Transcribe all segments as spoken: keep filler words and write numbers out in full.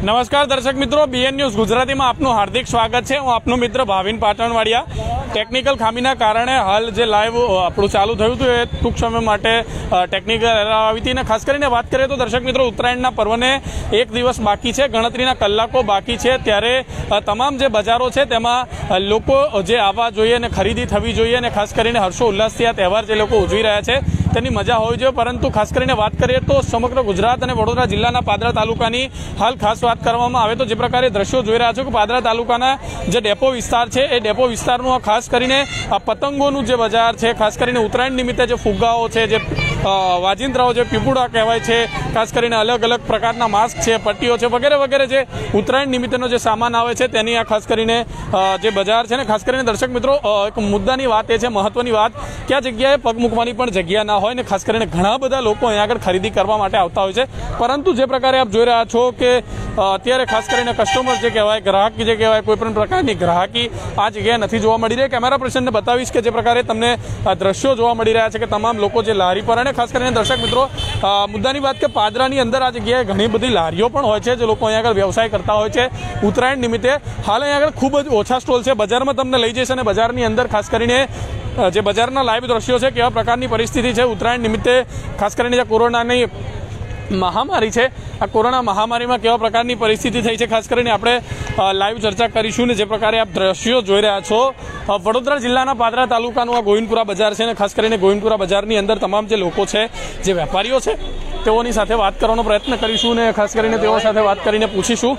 नमस्कार दर्शक मित्रों, बीएन न्यूज गुजराती में आपનું હાર્દિક સ્વાગત છે। હું આપનો મિત્ર ભાવિન પાટણવાડિયા। ટેકનિકલ ખામીના કારણે હાલ જે લાઈવ આપણું ચાલુ થયું હતું એ ટૂંક સમય માટે ટેકનિકલ એરર આવી હતી અને ખાસ કરીને વાત કરીએ તો દર્શક મિત્રો ઉત્તરાયણના પર્વને એક દિવસ બાકી છે, ગણતરીના કલાકો બાકી છે, ત્યારે તમામ જે બજારો છે તેમાં લોકો જે આવવા જોઈએ અને ખરીદી થવી જોઈએ અને ખાસ કરીને હર્ષો ઉલ્લાસથી આ તહેવાર જે લોકો ઉજવી રહ્યા છે તેની મજા હોવી જોઈએ। પરંતુ ખાસ કરીને વાત કરીએ તો સમગ્ર ગુજરાત અને વડોદરા જિલ્લાના પાદરા તાલુકાની હાલ ખાસ વાત કરવામાં આવે તો જે પ્રકારે દ્રશ્યો જોઈ રહ્યા છો કે પાદરા તાલુકાના જે ડેપો વિસ્તાર છે એ ડેપો વિસ્તારનું ખાસ કરીને આ પતંગોનું જે બજાર છે, ખાસ કરીને ઉત્તરાયણ નિમિત્તે જે ફુગ્ગાઓ છે, જે વાજિંત્રાઓ જે પીપુડા કહેવાય છે, ખાસ કરીને અલગ અલગ પ્રકારના માસ્ક છે, પટ્ટીઓ છે વગેરે વગેરે જે ઉત્તરાયણ નિમિત્તેનો જે સામાન આવે છે તેની આ ખાસ કરીને જે બજાર છે ને ખાસ કરીને દર્શક મિત્રો એક મુદ્દાની વાત એ છે, મહત્વની વાત કે આ જગ્યાએ પગ મૂકવાની પણ જગ્યા ના હોય ને ખાસ કરીને ઘણા બધા લોકો અહીંયા આગળ ખરીદી કરવા માટે આવતા હોય છે। પરંતુ જે પ્રકારે આપ જોઈ રહ્યા છો કે અત્યારે ખાસ કરીને કસ્ટમર જે કહેવાય, ગ્રાહક જે કહેવાય, કોઈ પણ પ્રકારની ગ્રાહકી આ જગ્યાએ નથી જોવા મળી રહી। કેમેરા પર્સનને બતાવીશ કે જે પ્રકારે તમને દ્રશ્યો જોવા મળી રહ્યા છે કે તમામ લોકો જે લારી પર અને ખાસ કરીને દર્શક મિત્રો મુદ્દાની વાત કે પાદરાની અંદર આ જગ્યાએ ઘણી બધી લારીઓ પણ હોય છે જે લોકો અહીંયા આગળ વ્યવસાય કરતા હોય છે ઉત્તરાયણ નિમિત્તે। હાલ અહીંયા આગળ ખૂબ જ ઓછા સ્ટોલ છે, બજારમાં તમને લઈ જશે અને બજારની અંદર ખાસ કરીને જે બજારના લાઈવ દ્રશ્યો છે કેવા પ્રકારની પરિસ્થિતિ છે ઉત્તરાયણ નિમિત્તે, ખાસ કરીને જે કોરોનાની મહામારી છે આ કોરોના મહામારીમાં કેવા પ્રકારની પરિસ્થિતિ થઈ છે ખાસ કરીને આપણે લાઈવ ચર્ચા કરીશું ને જે પ્રકારે આપ દ્રશ્યો જોઈ રહ્યા છો વડોદરા જિલ્લાના પાદરા તાલુકાનું આ ગોવિંદપુરા બજાર છે ને ખાસ કરીને ગોવિંદપુરા બજારની અંદર તમામ જે લોકો છે, જે વેપારીઓ છે તેઓની સાથે વાત કરવાનો પ્રયત્ન કરીશું ને ખાસ કરીને તેઓ સાથે વાત કરીને પૂછીશું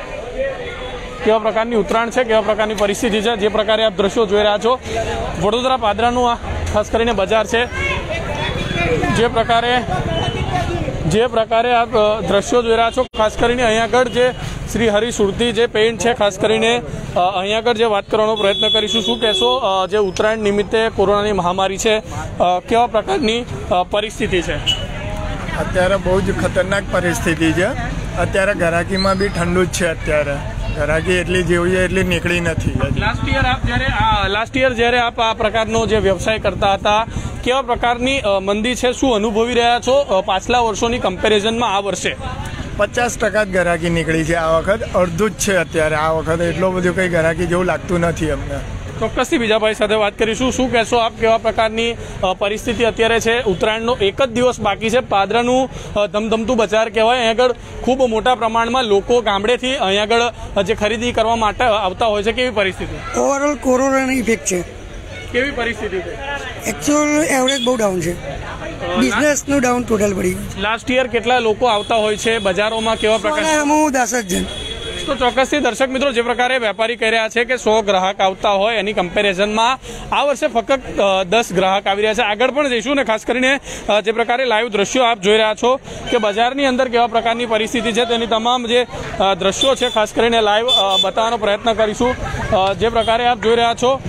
કેવા પ્રકારની ઉત્તરાયણ છે, કેવા પ્રકારની પરિસ્થિતિ છે। જે પ્રકારે આપ દ્રશ્યો જોઈ રહ્યા છો વડોદરા પાદરાનું આ ખાસ કરીને બજાર છે, જે પ્રકારે જે પ્રકારે આપ દ્રશ્યો જોઈ રહ્યા છો ખાસ કરીને અહીંયા આગળ જે શ્રી હરિ સુરતી જે પેન્ટ છે ખાસ કરીને અહીંયા આગળ જે વાત કરવાનો પ્રયત્ન કરીશું। શું કહેશો જે ઉત્તરાયણ નિમિત્તે કોરોનાની મહામારી છે કેવા પ્રકારની પરિસ્થિતિ છે? અત્યારે બહુ જ ખતરનાક પરિસ્થિતિ છે। અત્યારે ઘરાકીમાં બી ઠંડુ જ છે, અત્યારે ઘરાકી એટલી જેવી એટલી નીકળી નથી। લાસ્ટ યર આપ જ્યારે લાસ્ટ યર જ્યારે આપ આ પ્રકારનો જે વ્યવસાય કરતા હતા કેવા પ્રકારની મંદી છે, શું અનુભવી રહ્યા છો પાછલા વર્ષોની કમ્પેરિઝનમાં આ વર્ષે? પચાસ ટકા જ ઘરાકી નીકળી છે આ વખત, અડધું જ છે અત્યારે આ વખત, એટલો બધું કંઈ ઘરાકી જેવું લાગતું નથી અમને। ચોક્કસથી બીજા ભાઈ સાથે વાત કરીશું। શું કહેશો આપ, કેવા પ્રકારની પરિસ્થિતિ અત્યારે છે? ઉત્તરાયણનો એક જ દિવસ બાકી છે, પાદરાનું ધમધમતું બજાર કહેવાય, અહીં આગળ ખૂબ મોટા પ્રમાણમાં લોકો ગામડેથી અહીં આગળ જે ખરીદી કરવા માટે આવતા હોય છે, કેવી પરિસ્થિતિ? ઓવરઓલ કોરોનાની ઇફેક્ટ છે। કેવી પરિસ્થિતિ છે? એકચ્યુઅલ એવરેજ બહુ ડાઉન છે, બિઝનેસનું ડાઉન ટોટલ પડી ગયું। લાસ્ટ યર કેટલા લોકો આવતા હોય છે બજારોમાં, કેવા પ્રકાર? હું દસ જ જણ। તો ચોક્કસથી દર્શક મિત્રો જે પ્રકારે વેપારી કહી રહ્યા છે કે સો ગ્રાહક આવતા હોય એની કમ્પેરિઝનમાં આ વર્ષે ફક્ત દસ ગ્રાહક આવી રહ્યા છે। આગળ પણ જઈશું ને ખાસ કરીને જે પ્રકારે લાઈવ દ્રશ્યો આપ જોઈ રહ્યા છો કે બજારની અંદર કેવા પ્રકારની પરિસ્થિતિ છે તેની તમામ જે દ્રશ્યો છે ખાસ કરીને લાઈવ બતાવવાનો પ્રયત્ન કરીશું। જે પ્રકારે આપ જોઈ રહ્યા છો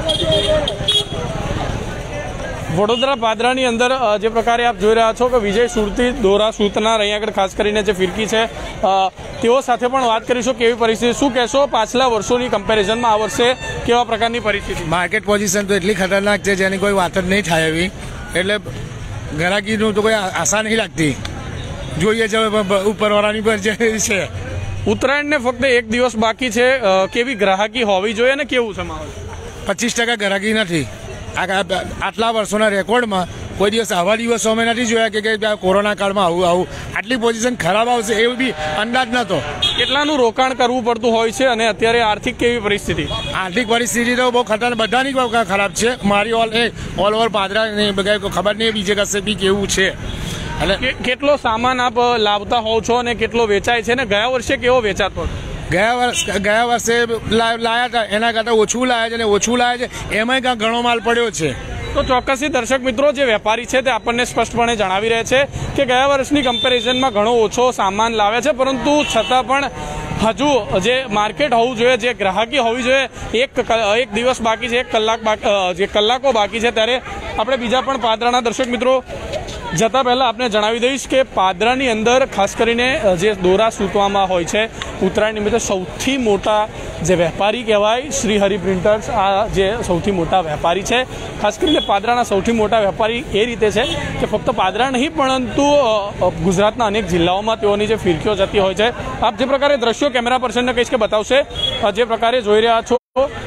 વડોદરા પાદરાની અંદર જે પ્રકારે આપ જોઈ રહ્યા છો કે વિજય સુરતી દોરા સૂતનાર અહીંયા આગળ ખાસ કરીને જે ફિરકી છે તેઓ સાથે પણ વાત કરીશું કેવી પરિસ્થિતિ। શું કહેશો પાછલા વર્ષોની કમ્પેરિઝનમાં આ વર્ષે કેવા પ્રકારની પરિસ્થિતિ? માર્કેટ પોઝિશન તો એટલી ખતરનાક છે જેની કોઈ વાત જ નહીં થાય એવી, એટલે ગ્રાહકીનું તો કોઈ આશા નહીં લાગતી, જોઈએ છે ઉપરવાળાની પર જે છે। ઉત્તરાયણને ફક્ત એક દિવસ બાકી છે, કેવી ગ્રાહકી હોવી જોઈએ ને કેવું છે માહોલ? પચીસ ટકા ગ્રાહકી નથી આટલા વર્ષોના રેકોર્ડમાં, કોઈ દિવસ આવા દિવસો અમે નથી જોયા કે કોરોના કાળમાં આવું આવું આટલી પોઝિશન ખરાબ આવશે એવું બી અંદાજ નહોતો। કેટલાનું રોકાણ કરવું પડતું હોય છે અને અત્યારે આર્થિક કેવી પરિસ્થિતિ? આર્થિક પરિસ્થિતિ તો બહુ ખતરનાક, બધાની ખરાબ છે, મારી ઓલ ઓલ ઓવર પાદરા ખબર નહીં બીજે કશે બી કેવું છે। એટલે કેટલો સામાન આપ લાવતા હોવ છો અને કેટલો વેચાય છે ને ગયા વર્ષે કેવો વેચાતો હતો? ગયા વર્ષ ગયા વર્ષે લાયા હતા એના કરતાં ઓછું લાયા છે અને ઓછું લાયા છે એમાંય કાંઈ ઘણો માલ પડ્યો છે। તો ચોક્કસથી દર્શક મિત્રો જે વેપારી છે તે આપણને સ્પષ્ટપણે જણાવી રહ્યા છે કે ગયા વર્ષની કમ્પેરિઝનમાં ઘણો ઓછો સામાન લાવે છે, પરંતુ છતાં પણ હજુ જે માર્કેટ હોવું જોઈએ, જે ગ્રાહકી હોવી જોઈએ, એક એક દિવસ બાકી છે, એક કલાક બાકી જે કલાકો બાકી છે, ત્યારે આપણે બીજા પણ પાદરાના દર્શક મિત્રો જતાં પહેલાં આપને જણાવી દઈશ કે પાદરાની અંદર ખાસ કરીને જે દોરા સૂતવામાં હોય છે ઉત્તરાયણ નિમિત્તે સૌથી મોટા જે વેપારી કહેવાય શ્રી હરિ પ્રિન્ટર્સ આ જે સૌથી મોટા વેપારી છે ખાસ કરીને પાદરાના સૌથી મોટા વેપારી એ રીતે છે કે ફક્ત પાદરા નહીં પરંતુ ગુજરાતના અનેક જિલ્લાઓમાં તેઓની જે ફિરકીઓ જતી હોય છે આપ જે પ્રકારે દ્રશ્યો કેમેરા પર્સનને કહીશ કે બતાવશે જે પ્રકારે જોઈ રહ્યા છો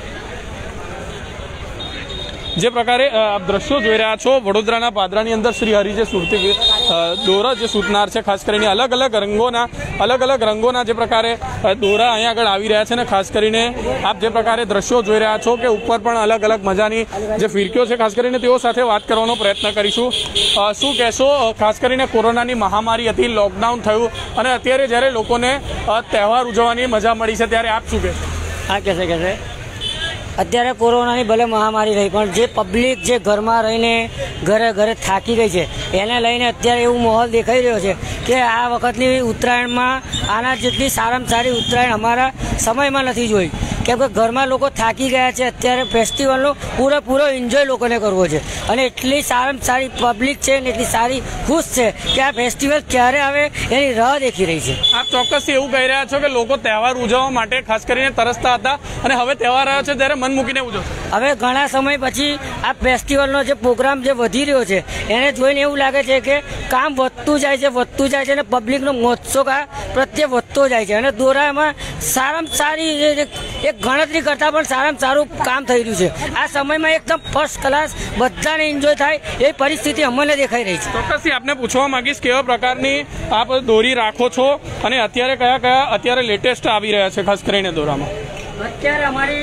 જે પ્રકારે આપ દ્રશ્યો જોઈ રહ્યા છો વડોદરાના પાદરાની અંદર શ્રી હરિ જે સુરતી દોરા જે સૂતનાર છે ખાસ કરીને અલગ અલગ રંગોના અલગ અલગ રંગોના જે પ્રકારે દોરા અહીંયા આગળ આવી રહ્યા છે ને ખાસ કરીને આપ જે પ્રકારે દ્રશ્યો જોઈ રહ્યા છો કે ઉપર પણ અલગ અલગ મજાની જે ફિરકીઓ છે ખાસ કરીને તેઓ સાથે વાત કરવાનો પ્રયત્ન કરીશું શું કહેશો ખાસ કરીને કોરોનાની મહામારી હતી લોકડાઉન થયું અને અત્યારે જ્યારે લોકોને તહેવાર ઉજવવાની મજા મળી છે ત્યારે આપ શું કહેશો? હા કહેશે કહેશે અત્યારે કોરોનાની ભલે મહામારી રહી પણ જે પબ્લિક જે ઘરમાં રહીને ઘરે ઘરે થાકી ગઈ છે એને લઈને અત્યારે એવું માહોલ દેખાઈ રહ્યો છે કે આ વખતની ઉત્તરાયણમાં આના જેટલી સારામાં સારી ઉત્તરાયણ અમારા સમયમાં નથી જોઈ કેમ કે ઘરમાં લોકો થાકી ગયા છે અત્યારે ફેસ્ટિવલનો પૂરેપૂરો એન્જોય લોકોને કરવો છે અને એટલી સારામાં સારી પબ્લિક છે ને એટલી સારી ખુશ છે કે આ ફેસ્ટિવલ ક્યારે આવે એની રાહ દેખી રહી છે. આપ ચોક્કસથી એવું કહી રહ્યા છો કે લોકો તહેવાર ઉજવવા માટે ખાસ કરીને તરસતા હતા અને હવે તહેવાર આવ્યો છે ત્યારે મન મૂકીને ઉજવશે. હવે ઘણા સમય પછી આ ફેસ્ટિવલનો જે પ્રોગ્રામ જે વધી રહ્યો છે એને જોઈને એવું લાગે છે કે કામ વધતું જાય છે વધતું જાય છે અને પબ્લિકનો મહોત્સવ આ પ્રત્યે વધતો જાય છે અને દોરામાં સારામાં સારી એક ગણતરી કરતાં પણ સારામાં સારું કામ થઈ રહ્યું છે. આ સમયમાં એકદમ ફર્સ્ટ ક્લાસ બધાને એન્જોય થાય એ પરિસ્થિતિ અમને દેખાઈ રહી છે. ચોક્કસથી આપને પૂછવા માંગીશ કેવા પ્રકારની આપ દોરી રાખો છો અને અત્યારે કયા કયા અત્યારે લેટેસ્ટ આવી રહ્યા છે ખાસ કરીને દોરામાં? અત્યારે અમારી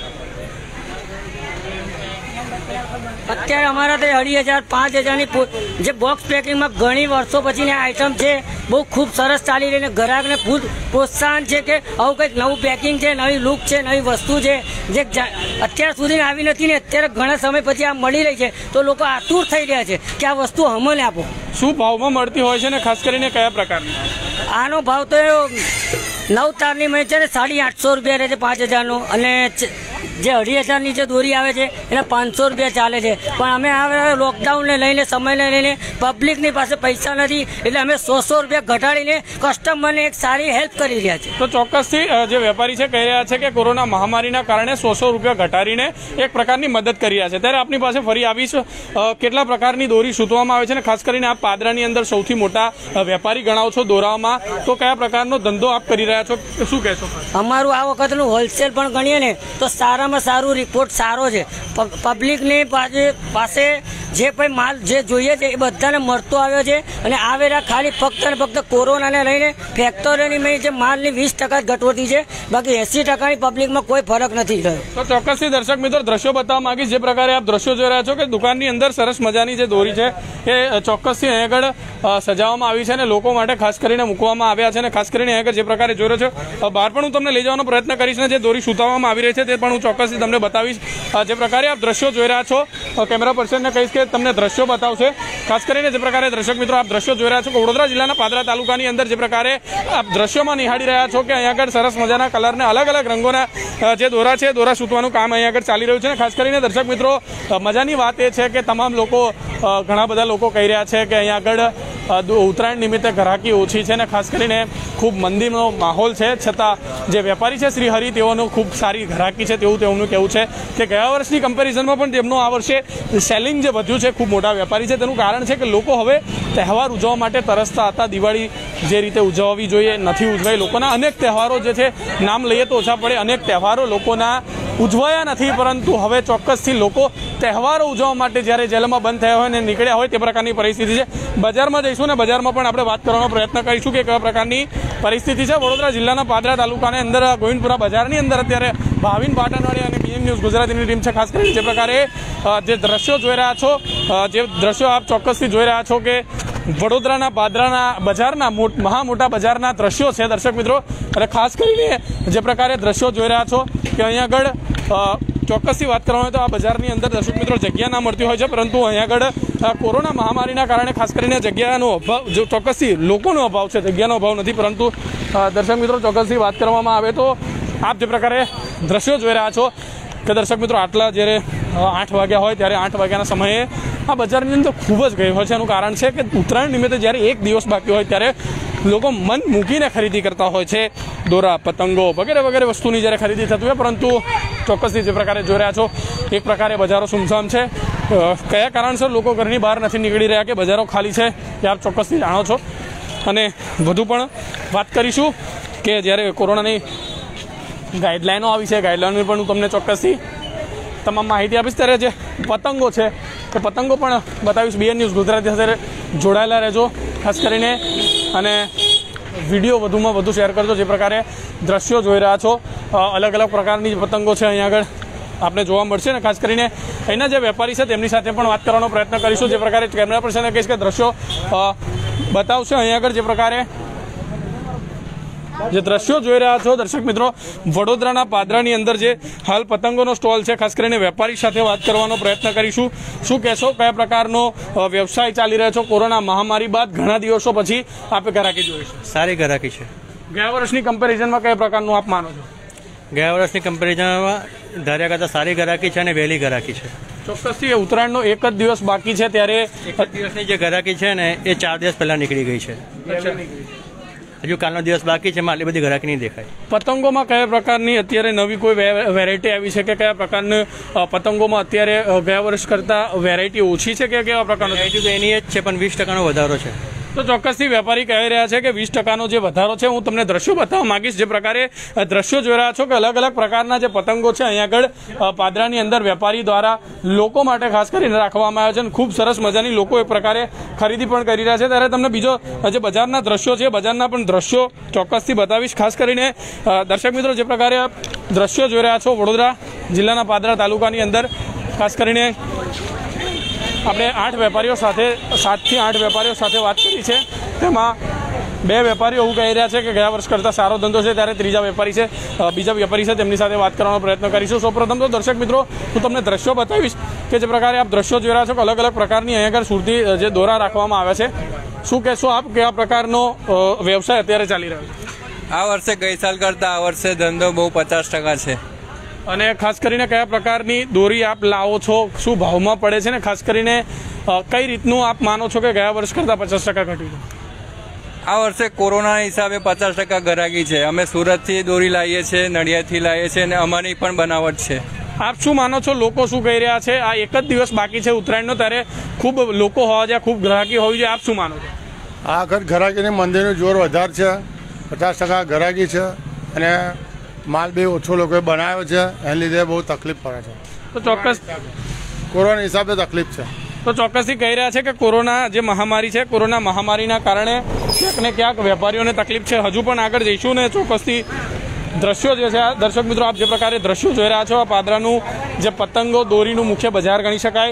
અત્યારે અમારા તે અઢી હજાર પાંચ હજારની જે બોક્સ પેકિંગમાં ઘણી વર્ષો પછીની આઈટમ છે બહુ ખૂબ સરસ ચાલી રહીને ગ્રાહકને ખૂબ પ્રોત્સાહન છે કે આવું કંઈક નવું પેકિંગ છે નવી લુક છે નવી વસ્તુ છે જે અત્યાર સુધી આવી નથી ને અત્યારે ઘણા સમય પછી આ મળી રહી છે તો લોકો આતુર થઈ રહ્યા છે કે આ વસ્તુ અમને આપો. શું ભાવમાં મળતી હોય છે ને ખાસ કરીને કયા પ્રકારની? આનો ભાવ તો નવ તારની મેં છે ને સાડી આઠસો રૂપિયા રહે છે પાંચ હજારનો અને જે અઢી હજારની જે દોરી આવે છે એને પાંચસો રૂપિયા ચાલે છે પણ અમે આ લોકડાઉનને લઈને સમયને લઈને પબ્લિકની પાસે પૈસા નથી એટલે અમે સો સો રૂપિયા ઘટાડીને કસ્ટમરને એક સારી હેલ્પ કરી રહ્યા છે. તો ચોક્કસથી જે વેપારી છે કહી રહ્યા છે કે કોરોના મહામારીના કારણે સો સો રૂપિયા ઘટાડીને એક પ્રકારની મદદ કરી રહ્યા છે. ત્યારે આપની પાસે ફરી આવીશ કેટલા પ્રકારની દોરી સૂતવામાં આવે છે ને ખાસ કરીને આપ પાદરાની અંદર સૌથી મોટા વેપારી ગણાવો છો દોરાઓમાં તો કયા પ્રકારનો ધંધો આપ કરી રહ્યા છો શું કહેશો? અમારું આ વખતનું હોલસેલ પણ ગણીએ ને તો સારામાં સારું રિપોર્ટ સારો છે. પબ્લિકની પાસે જે પણ માલ જે જોઈએ છે એ બધાને મળતો આવ્યો છે અને આવેલા ખાલી ફક્ત ને ફક્ત કોરોનાને લઈને ફેક્ટરીની મેં જે માલની વીસ ટકા જ ઘટવતી છે બાકી એસી ટકાની પબ્લિકમાં કોઈ ફરક નથી થયો. તો ચોક્કસથી દર્શક મિત્રો દ્રશ્યો બતાવવા માંગીશ જે પ્રકારે આપ દ્રશ્યો જોઈ રહ્યા છો કે દુકાનની અંદર સરસ મજાની જે દોરી છે એ ચોક્કસથી અહીં આગળ સજાવવામાં આવી છે અને લોકો માટે ખાસ કરીને મૂકવામાં આવ્યા છે અને ખાસ કરીને અહીં આગળ જે પ્રકારે જોઈ રહ્યો છો બહાર પણ હું તમને લઈ જવાનો પ્રયત્ન કરીશ ને જે દોરી સૂતાવવામાં આવી રહી છે તે પણ હું ચોક્કસથી તમને બતાવીશ. જે પ્રકારે આપ દ્રશ્યો જોઈ રહ્યા છો કેમેરા પર્સનને કહીશ કે તમને દ્રશ્યો બતાવશે ખાસ કરીને જે પ્રકારે દર્શક મિત્રો આપ દ્રશ્યો જોઈ રહ્યા છો કે વડોદરા જિલ્લાના પાદરા તાલુકાની અંદર જે પ્રકારે આપ દ્રશ્યોમાં નિહાળી રહ્યા છો કે અહીંયા આગળ સરસ મજાના કલરને અલગ અલગ રંગોના જે દોરા છે દોરા સૂતવાનું કામ અહીંયા આગળ ચાલી રહ્યું છે. ખાસ કરીને દર્શક મિત્રો મજાની વાત એ છે કે તમામ લોકો ઘણા બધા લોકો કહી રહ્યા છે કે અહીંયા આગળ ઉત્તરાયણ નિમિત્તે ગ્રાહકી ઓછી છે ને ખાસ કરીને ખૂબ મંદીનો માહોલ છે છતાં જે વેપારી છે શ્રી હરિ તેઓનું ખૂબ સારી ગ્રાહકી છે તેવું તેમનું કહેવું છે કે ગયા વર્ષની કમ્પેરિઝનમાં પણ તેમનું આ વર્ષે સેલિંગ જે વધ્યું છે ખૂબ મોટા વેપારી છે તેનું કારણ છે કે લોકો હવે તહેવાર ઉજવવા માટે તરસતા હતા. દિવાળી જે રીતે ઉજવવી જોઈએ નથી ઉજવાઈ. લોકોના અનેક તહેવારો જે છે નામ લઈએ તો ઓછા પડે અનેક તહેવારો લોકોના ઉજવાયા નથી પરંતુ હવે ચોક્કસથી લોકો તહેવારો ઉજવવા માટે જ્યારે જેલમાં બંધ થયા હોય ને નીકળ્યા હોય તે પ્રકારની પરિસ્થિતિ છે. બજારમાં જઈશું ને બજારમાં પણ આપણે વાત કરવાનો પ્રયત્ન કરીશું કે કયા પ્રકારની પરિસ્થિતિ છે. વડોદરા જિલ્લાના પાદરા તાલુકાની અંદર ગોવિંદપુરા બજારની અંદર અત્યારે ભાવિન પાટણવાડી અને બીએમ ન્યૂઝ ગુજરાતીની ટીમ છે. ખાસ કરીને જે પ્રકારે જે દ્રશ્યો જોઈ રહ્યા છો જે દ્રશ્યો આપ ચોક્કસથી જોઈ રહ્યા છો કે વડોદરાના પાદરાના બજારના મહા મોટા બજારના દ્રશ્યો છે દર્શક મિત્રો અને ખાસ કરીને જે પ્રકારે દ્રશ્યો જોઈ રહ્યા છો કે અહીંયા આગળ ચોક્કસથી વાત કરવામાં આવે તો આ બજારની અંદર દર્શક મિત્રો જગ્યા ના મળતી હોય છે પરંતુ અહીંયા આગળ કોરોના મહામારીના કારણે ખાસ કરીને જગ્યાનો અભાવ જો ચોક્કસથી લોકોનો અભાવ છે જગ્યાનો અભાવ નથી પરંતુ દર્શક મિત્રો ચોક્કસથી વાત કરવામાં આવે તો આપ જે પ્રકારે દ્રશ્યો જોઈ રહ્યા છો કે દર્શક મિત્રો આટલા જ્યારે આઠ વાગ્યા હોય ત્યારે આઠ વાગ્યાના સમયે આ બજારની અંદર ખૂબ જ ગઈ હોય છે. એનું કારણ છે કે ઉત્તરાયણ નિમિત્તે જ્યારે એક દિવસ બાકી હોય ત્યારે લોકો મન મૂકીને ખરીદી કરતા હોય છે. દોરા, પતંગો વગેરે વગેરે વસ્તુની જ્યારે ખરીદી થતી હોય, પરંતુ ચોક્કસથી જે પ્રકારે જોઈ રહ્યા છો એક પ્રકારે બજારો સુમસામ છે. કયા કારણસર લોકો ઘરની બહાર નથી નીકળી રહ્યા કે બજારો ખાલી છે એ આપ ચોક્કસથી જાણો છો. અને વધુ પણ વાત કરીશું કે જ્યારે કોરોનાની ગાઈડલાઈનો આવી છે, ગાઈડલાઈનની પણ હું તમને ચોક્કસથી તમામ માહિતી આપીશ. ત્યારે જે પતંગો છે એ પતંગો પણ બતાવીશ. બીએન ન્યૂઝ ગુજરાતી સાથે જોડાયેલા રહેજો ખાસ કરીને, અને વિડીયો વધુમાં વધુ શેર કરજો. જે પ્રકારે દ્રશ્યો જોઈ રહ્યા છો, અલગ અલગ પ્રકારની પતંગો છે અહીંયા આગળ આપને જોવા મળશે. ને ખાસ કરીને અહીંના જે વેપારી છે તેમની સાથે પણ વાત કરવાનો પ્રયત્ન કરીશું. જે પ્રકારે કેમેરા પર્સને કહીશ કે દ્રશ્યો બતાવશે અહીંયા આગળ. જે પ્રકારે જે દ્રશ્યો જોઈ રહ્યા છો દર્શક મિત્રો, વડોદરાના પાદરાની અંદર જે હાલ પતંગોનો સ્ટોલ છે, ખાસ કરીને વેપારી સાથે વાત કરવાનો પ્રયત્ન કરીશું. શું કહેશો, કયા પ્રકારનો વ્યવસાય ચાલી રહ્યો છો કોરોના મહામારી બાદ ઘણા દિવસો પછી આપે ગ્રાહકી જોઈશું? સારી ગ્રાહકી છે. ગયા વર્ષની કમ્પેરિઝનમાં કયા પ્રકારનું આપ માનો છો? ગયા વર્ષની કમ્પેરિઝનમાં ધાર્યા કરતાં સારી ગ્રાહકી છે અને વહેલી ગ્રાહકી છે. ચોક્કસથી ઉત્તરાયણનો એક જ દિવસ બાકી છે ત્યારે એક જ દિવસની જે ગ્રાહકી છે ને એ ચાર દિવસ પહેલાં નીકળી ગઈ છે. હજુ કાલનો દિવસ બાકી છે, એમાં આટલી બધી ગ્રાહકી નહીં દેખાય. પતંગોમાં કયા પ્રકારની અત્યારે નવી કોઈ વેરાયટી આવી છે કે કયા પ્રકારની પતંગોમાં અત્યારે ગયા વર્ષ કરતાં વેરાયટી ઓછી છે કે કેવા પ્રકારનો? વેરાયટી તો એની જ છે, પણ વીસ ટકાનો વધારો છે. તો ચોક્કસથી વેપારી કહી રહ્યા છે કે વીસ ટકાનો જે વધારો છે. હું તમને દ્રશ્યો બતાવવા માંગીશ. જે પ્રકારે દ્રશ્યો જોઈ રહ્યા છો કે અલગ અલગ પ્રકારના જે પતંગો છે અહીંયા આગળ પાદરાની અંદર વેપારી દ્વારા લોકો માટે ખાસ કરીને રાખવામાં આવ્યા છે, અને ખૂબ સરસ મજાની લોકો એ પ્રકારે ખરીદી પણ કરી રહ્યા છે. ત્યારે તમને બીજો જે બજારના દ્રશ્યો છે, બજારના પણ દ્રશ્યો ચોક્કસથી બતાવીશ. ખાસ કરીને દર્શક મિત્રો, જે પ્રકારે દ્રશ્યો જોઈ રહ્યા છો વડોદરા જિલ્લાના પાદરા તાલુકાની અંદર, ખાસ કરીને આપણે આઠ વેપારીઓ સાથે સાતથી આઠ વેપારીઓ સાથે વાત કરી છે. તેમાં બે વેપારીઓ એવું કહી રહ્યા છે કે ગયા વર્ષ કરતાં સારો ધંધો છે. ત્યારે ત્રીજા વેપારી છે, બીજા વેપારી છે, તેમની સાથે વાત કરવાનો પ્રયત્ન કરીશું. સૌપ્રથમ તો દર્શક મિત્રો, હું તમને દ્રશ્યો બતાવીશ કે જે પ્રકારે આપ દ્રશ્યો જોઈ રહ્યા છો કે અલગ અલગ પ્રકારની અહીંયા આગળ સુરતી જે દોરા રાખવામાં આવ્યા છે. શું કહેશો આપ, કેવા પ્રકારનો વ્યવસાય અત્યારે ચાલી રહ્યો છે? આ વર્ષે ગઈ સાલ કરતાં આ વર્ષે ધંધો બહુ પચાસ ટકા છે. અને ખાસ કરીને કયા પ્રકારની દોરી આપ લાવો છો, શું ભાવમાં પડે છે, ને ખાસ કરીને કઈ રીતનું આપ માનો છો કે ગયા વર્ષ કરતાં પચાસ ટકા ઘટ્યું છે? આ વર્ષે કોરોનાના હિસાબે પચાસ ટકા ગ્રાહકી છે. અમે સુરતથી દોરી લાવીએ છીએ, નડિયાદથી લાવીએ છીએ, અને અમારી પણ બનાવટ છે. આપ શું માનો છો, લોકો શું કહી રહ્યા છે? આ એક જ દિવસ બાકી છે ઉત્તરાયણનો, ત્યારે ખૂબ લોકો હોવા જોઈએ, ખૂબ ગ્રાહકી હોવી જોઈએ. આપ શું માનો છો? આ વખત ગ્રાહકીની મંદીનું જોર વધારે છે. પચાસ ટકા ગ્રાહકી છે અને માલ બી ઓછો લોકોએ બનાવ્યો છે, એને લીધે બહુ તકલીફ પડે છે. તો ચોક્કસ કોરોના હિસાબે તકલીફ છે. તો ચોક્કસથી કહી રહ્યા છે કે કોરોના જે મહામારી છે, કોરોના મહામારીના કારણે ક્યાંક ને ક્યાંક વેપારીઓને તકલીફ છે. હજુ પણ આગળ જઈશું ને ચોક્કસથી દ્રશ્યો જે છે, દર્શક મિત્રો આપ જે પ્રકારે દ્રશ્યો જોઈ રહ્યા છો, આ પાદરાનું જે પતંગો દોરીનું મુખ્ય બજાર ગણી શકાય.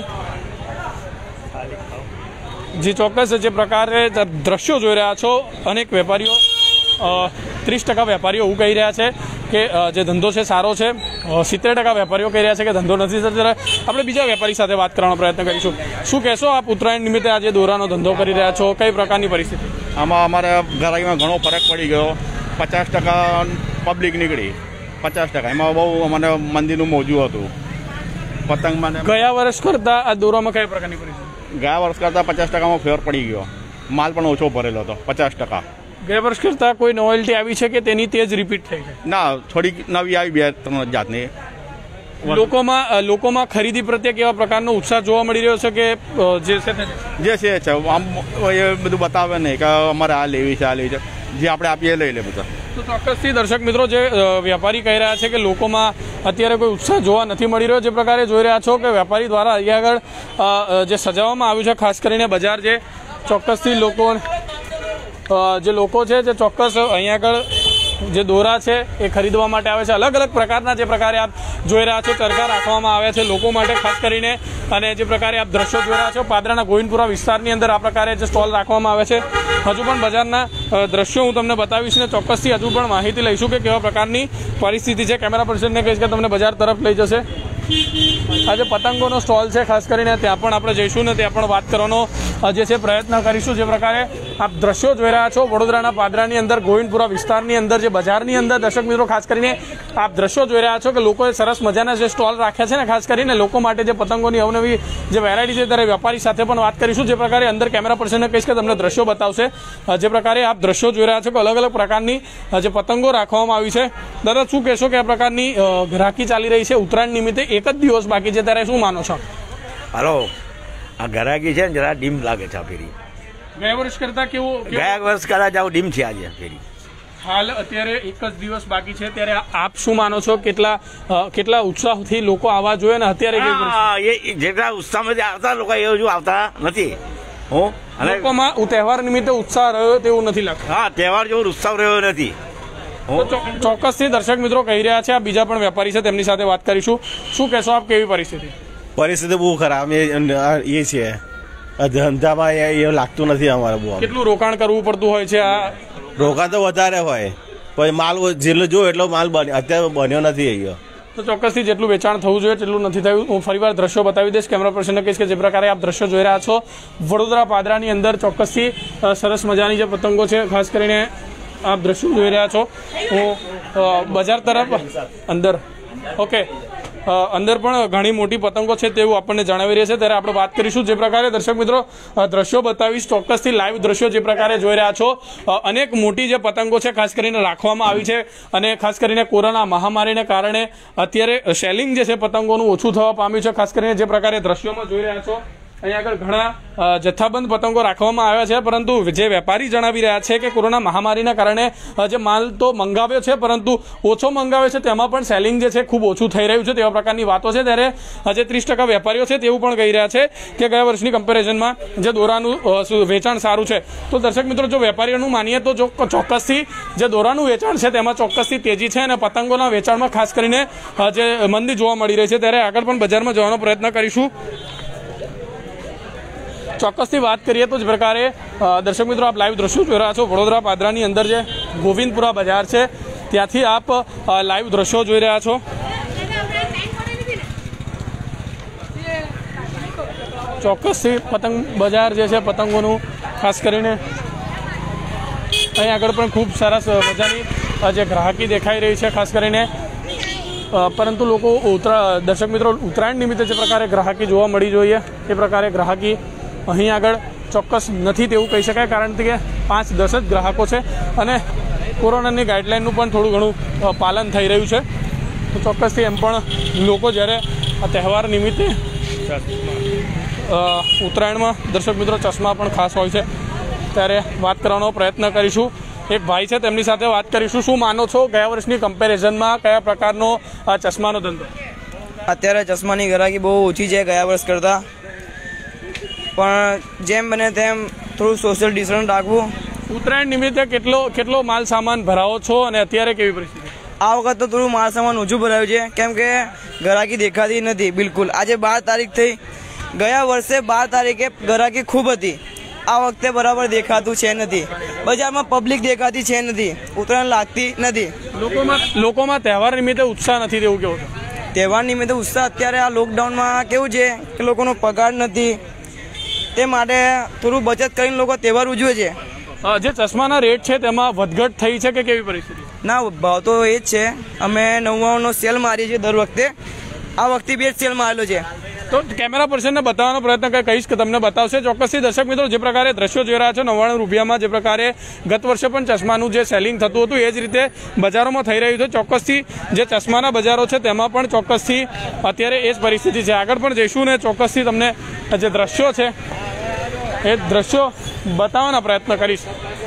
જે ચોક્કસ જે પ્રકારે દ્રશ્યો જોઈ રહ્યા છો, અનેક વેપારીઓ ત્રીસ ટકા વેપારીઓ એવું કહી રહ્યા છે કે જે ધંધો છે સારો છે. સિત્તેર ટકા વેપારીઓ કહી રહ્યા છે કે ધંધો નથી. ત્યારે આપણે બીજા વેપારી સાથે વાત કરવાનો પ્રયત્ન કરીશું. શું કહેશો આપ, ઉત્તરાયણ નિમિત્તે આજે દોરાનો ધંધો કરી રહ્યા છો, કઈ પ્રકારની પરિસ્થિતિ? આમાં અમારે ગ્રાહકીમાં ઘણો ફરક પડી ગયો. પચાસ ટકા પબ્લિક નીકળી, પચાસ ટકા એમાં બહુ મને મંદિરનું મોજું હતું. પતંગમાં ગયા વર્ષ કરતાં આ દોરામાં કઈ પ્રકારની પરિસ્થિતિ? ગયા વર્ષ કરતાં પચાસ ટકામાં ફેર પડી ગયો. માલ પણ ઓછો ભરેલો હતો, પચાસ ટકા. ગયા વર્ષ કરતાં કોઈ નોવેલ્ટી આવી છે કે તેની તેજ રિપીટ થઈ છે? ના, થોડીક નવી આવી, બે ત્રણ જાતની. લોકોમાં લોકોમાં ખરીદી પ્રત્યે કેવા પ્રકારનો ઉત્સાહ જોવા મળી રહ્યો છે કે જે છે જે છે છે આમ એ બધું બતાવે નહીં કે અમારે આ લેવી છે, આ લેવી છે, જે આપણે આપીએ લઈ લે બધા. તો ચોક્કસથી દર્શક મિત્રો, જે વેપારી કહી રહ્યા છે કે લોકોમાં અત્યારે કોઈ ઉત્સાહ જોવા નથી મળી રહ્યો. જે પ્રકારે જોઈ રહ્યા છો કે વેપારી દ્વારા અહીંયા આગળ જે સજાવવામાં આવ્યું છે, ખાસ કરીને બજાર, જે ચોક્કસથી લોકો જે લોકો છે જે ચોક્કસ અહીંયા આગળ જે દોરા છે એ ખરીદવા માટે આવે છે. અલગ અલગ પ્રકારના જે પ્રકારે આપ જોઈ રહ્યા છો ચરખા રાખવામાં આવ્યા છે લોકો માટે ખાસ કરીને. અને જે પ્રકારે આપ દ્રશ્યો જોઈ રહ્યા છો પાદરાના ગોવિંદપુરા વિસ્તારની અંદર આ પ્રકારે જે સ્ટોલ રાખવામાં આવે છે. હજુ પણ બજારના દ્રશ્યો હું તમને બતાવીશ ને ચોક્કસથી હજુ પણ માહિતી લઈશું કે કેવા પ્રકારની પરિસ્થિતિ છે. કેમેરા પર્સનને કહીશ કે તમને બજાર તરફ લઈ જશે. આજે પતંગોનો સ્ટોલ છે, ખાસ કરીને ત્યાં પણ આપણે જઈશું ને ત્યાં પણ વાત કરવાનો જે છે પ્રયત્ન કરીશું. જે પ્રકારે આપ દ્રશ્યો જોઈ રહ્યા છો વડોદરાના પાદરાની અંદર ગોવિંદપુરા વિસ્તારની અંદર જે બજારની અંદર દર્શક મિત્રો ખાસ કરીને આપ દ્રશ્યો જોઈ રહ્યા છો કે લોકોએ સરસ મજાના જે સ્ટોલ રાખ્યા છે ને ખાસ કરીને લોકો માટે જે પતંગોની અવનવી જે વેરાયટી છે ત્યારે વેપારી સાથે પણ વાત કરીશું. જે પ્રકારે અંદર કેમેરા પર્સનને કહીશ કે તમને દ્રશ્યો બતાવશે. જે પ્રકારે આપ દ્રશ્યો જોઈ રહ્યા છો કે અલગ અલગ પ્રકારની જે પતંગો રાખવામાં આવી છે. દાદા શું કહેશો કે આ પ્રકારની ગ્રાહકી ચાલી રહી છે ઉત્તરાયણ નિમિત્તે એક જ દિવસ બાકી છે ત્યારે શું માનો છો? હાલો, આ ગ્રાહકી છે ને જરા ડીમ લાગે છે આ ફેરી. ગયા વર્ષ કરતા કેવું? ગયા વર્ષ કરતા જાવ ડીમ છે આજે ફેરી. હાલ અત્યારે એક જ દિવસ બાકી છે ત્યારે આપ શું માનો છો કેટલા કેટલા ઉત્સાહથી લોકો આવવા જોઈએ ને અત્યારે એ જેટલા ઉત્સાહમાંથી આવતા લોકો એ હજુ આવતા નથી. હું લોકોમાં તહેવાર નિમિત્તે ઉત્સાહ રહ્યો તેવું નથી લાગતું. હા, તહેવાર જેવો ઉત્સાહ રહ્યો નથી. ચોક્કસથી દર્શક મિત્રો કહી રહ્યા છે. આ બીજા પણ વેપારી છે તેમની સાથે વાત કરીશું. શું કહેશો આપ, કેવી પરિસ્થિતિ? પરિસ્થિતિ બહુ ખરાબ એ છે, ધંધામાં એ લાગતું નથી અમારે બહુ. કેટલું રોકાણ કરવું પડતું હોય છે? આ રોકાણ તો વધારે હોય પણ માલ જેટલો જો એટલો માલ બન્યો અત્યારે બન્યો નથી અહીંયા. તો ચોક્કસથી જેટલું વેચાણ થવું જોઈએ તેટલું નથી થયું. હું ફરીવાર દ્રશ્યો બતાવી દઈશ. કેમેરા પર્સનને કહીશ કે જે પ્રકારે આપ દ્રશ્યો જોઈ રહ્યા છો વડોદરા પાદરાની અંદર ચોક્કસથી સરસ મજાની જે પતંગો છે ખાસ કરીને આપ દ્રશ્યો જોઈ રહ્યા છો. હું બજાર તરફ અંદર ઓકે અંદર પણ ઘણી મોટી પતંગો છે તેવું આપણને જણાવી રહ્યા છે ત્યારે આપણે વાત કરીશું. જે પ્રકારે દર્શક મિત્રો દ્રશ્યો બતાવીશ ચોક્કસથી લાઈવ દ્રશ્યો જે પ્રકારે જોઈ રહ્યા છો અનેક મોટી જે પતંગો છે ખાસ કરીને રાખવામાં આવી છે અને ખાસ કરીને કોરોના મહામારીને કારણે અત્યારે સેલિંગ જે છે પતંગોનું ઓછું થવા પામ્યું છે. ખાસ કરીને જે પ્રકારે દ્રશ્યોમાં જોઈ રહ્યા છો અહીંયા આગળ ઘણા જથ્થાબંધ પતંગો રાખવામાં આવ્યા છે પરંતુ જે વેપારી જણાવી રહ્યા છે કે કોરોના મહામારીના કારણે જે માલ તો મંગાવ્યો છે પરંતુ ઓછો મંગાવ્યો છે તેમાં પણ સેલિંગ જે છે ખૂબ ઓછું થઈ રહ્યું છે તેવા પ્રકારની વાતો છે. ત્યારે જે ત્રીસ ટકા વેપારીઓ છે તેવું પણ કહી રહ્યા છે કે ગયા વર્ષની કમ્પેરિઝનમાં જે દોરાનું વેચાણ સારું છે. તો દર્શક મિત્રો જો વેપારીઓનું માનીએ તો જો ચોક્કસથી જે દોરાનું વેચાણ છે તેમાં ચોક્કસથી તેજી છે અને પતંગોના વેચાણમાં ખાસ કરીને જે મંદી જોવા મળી રહી છે. ત્યારે આગળ પણ બજારમાં જવાનો પ્રયત્ન કરીશું. ચોક્કસથી વાત કરીએ તો જ પ્રકારે દર્શક મિત્રો આપ લાઈવ દ્રશ્યો જોઈ રહ્યા છો વડોદરા પાદરાની અંદર જે ગોવિંદપુરા બજાર છે ત્યાંથી આપ લાઈવ દ્રશ્યો જોઈ રહ્યા છો. ચોક્કસથી પતંગ બજાર જે છે પતંગોનું ખાસ કરીને અહીં આગળ પણ ખૂબ સરસ મજાની જે ગ્રાહકી દેખાઈ રહી છે ખાસ કરીને. પરંતુ લોકો ઉત્તરા દર્શક મિત્રો ઉત્તરાયણ નિમિત્તે જે પ્રકારે ગ્રાહકી જોવા મળી જોઈએ એ પ્રકારે ગ્રાહકી અહીં આગળ ચોક્કસ નથી તેવું કહી શકાય કારણ કે પાંચ દસ જ ગ્રાહકો છે અને કોરોનાની ગાઈડલાઇનનું પણ થોડું ઘણું પાલન થઈ રહ્યું છે. તો ચોક્કસથી એમ પણ લોકો જ્યારે આ તહેવાર નિમિત્તે ઉત્તરાયણમાં દર્શક મિત્રો ચશ્મા પણ ખાસ હોય છે ત્યારે વાત કરવાનો પ્રયત્ન કરીશું. એક ભાઈ છે તેમની સાથે વાત કરીશું. શું માનો છો ગયા વર્ષની કમ્પેરિઝનમાં કયા પ્રકારનો આ ચશ્માનો ધંધો? અત્યારે ચશ્માની ગ્રાહકી બહુ ઓછી છે ગયા વર્ષ કરતાં પણ જેમ બને તેમ થોડું સોશિયલ ડિસ્ટન્સ રાખવું. ઉત્તરાયણ નિમિત્તે કેટલો કેટલો માલ સામાન ભરાવો છો અને અત્યારે કેવી પરિસ્થિતિ? આ વખત તો થોડું માલ સામાન ઓછું ભરાયું છે કેમ કે ગ્રાહકી દેખાતી નથી બિલકુલ. આજે બાર તારીખ થઈ, ગયા વર્ષે બાર તારીખે ગ્રાહકી ખૂબ હતી. આ વખતે બરાબર દેખાતું છે નથી. બજારમાં પબ્લિક દેખાતી છે નથી, ઉત્તરાયણ લાગતી નથી. લોકોમાં લોકોમાં તહેવાર નિમિત્તે ઉત્સાહ નથી તેવું કેવું છે? તહેવાર નિમિત્તે ઉત્સાહ અત્યારે આ લોકડાઉનમાં કેવું છે કે લોકોનો પગાર નથી તે માટે થોડું બચત કરીને લોકો તહેવાર ઉજવે છે. જે ચશ્માના રેટ છે તેમાં વધઘટ થઈ છે કે કેવી પરિસ્થિતિ? ના, ભાવ તો એ જ છે. અમે નવ્વાણુંનો સેલ મારીએ છીએ દર વખતે. આ વખતે બે જ સેલ મારેલો છે. તો કેમેરા પર્સનને બતાવવાનો પ્રયત્ન કહીશ કે તમને બતાવશે. ચોક્કસથી દર્શક મિત્રો જે પ્રકારે દ્રશ્યો જોઈ રહ્યા છો નવ્વાણું રૂપિયામાં જે પ્રકારે ગત વર્ષે પણ ચશ્માનું જે સેલિંગ થતું હતું એ જ રીતે બજારોમાં થઈ રહ્યું છે. ચોક્કસથી જે ચશ્માના બજારો છે તેમાં પણ ચોક્કસથી અત્યારે એ જ પરિસ્થિતિ છે. આગળ પણ જઈશું ને ચોક્કસથી તમને જે દ્રશ્યો છે એ દ્રશ્યો બતાવવાના પ્રયત્ન કરીશ.